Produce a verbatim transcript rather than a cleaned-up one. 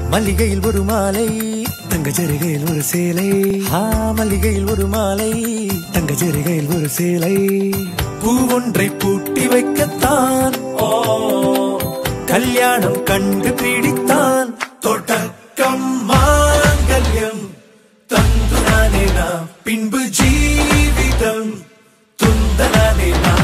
மல்லிகையில் ஒரு மாலை தங்க ஜரிகையில் ஒரு சேலை. ஆ மல்லிகையில் ஒரு மாலை தங்க ஜரிகையில் ஒரு சேலை. பூவொன்றை பூட்டி வைக்கத்தான் ஓ கல்யாணம் கண்டு பிடித்தான். தொடக்கம் மாங்கல்யம் தந்துனானே நாம் பின்பு ஜீவிதம் துந்தனானே நாம்.